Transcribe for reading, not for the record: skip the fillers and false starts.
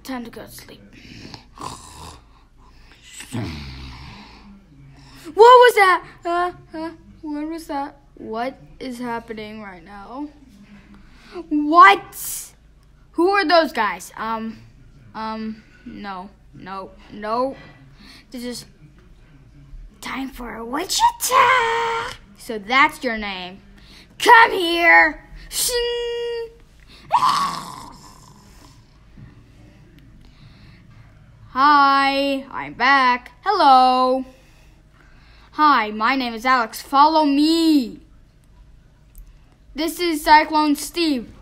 time to go to sleep. What was that? What was that? What is happening right now? What? Who are those guys? No. This is time for a witch attack. So that's your name. Come here. Hi, I'm back. Hello. Hi, my name is Alex. Follow me. This is Cyclone Steve.